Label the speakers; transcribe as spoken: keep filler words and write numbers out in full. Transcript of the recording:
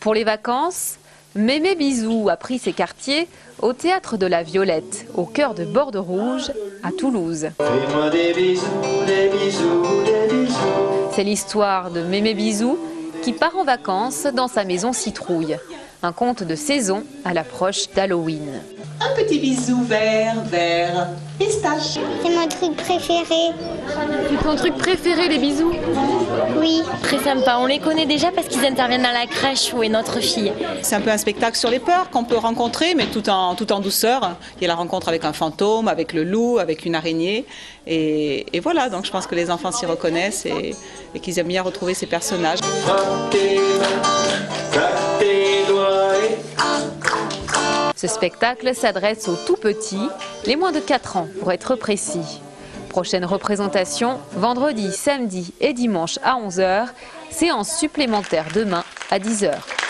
Speaker 1: Pour les vacances, Mémé Bisou a pris ses quartiers au Théâtre de la Violette, au cœur de Borderouge, à Toulouse.
Speaker 2: Fais-moi des bisous, des bisous, des bisous.
Speaker 1: C'est l'histoire de Mémé Bisou qui part en vacances dans sa maison citrouille. Un conte de saison à l'approche d'Halloween.
Speaker 3: Un petit bisou vert, vert, pistache.
Speaker 4: C'est mon truc préféré.
Speaker 5: C'est ton truc préféré, les bisous?
Speaker 4: Oui.
Speaker 5: Très sympa, on les connaît déjà parce qu'ils interviennent dans la crèche où est notre fille.
Speaker 3: C'est un peu un spectacle sur les peurs qu'on peut rencontrer, mais tout en, tout en douceur. Il y a la rencontre avec un fantôme, avec le loup, avec une araignée. Et, et voilà, donc je pense que les enfants s'y reconnaissent et, et qu'ils aiment bien retrouver ces personnages.
Speaker 2: Frappe tes mains, frappe tes doigts et...
Speaker 1: Ce spectacle s'adresse aux tout petits, les moins de quatre ans pour être précis. Prochaine représentation, vendredi, samedi et dimanche à onze heures, séance supplémentaire demain à dix heures.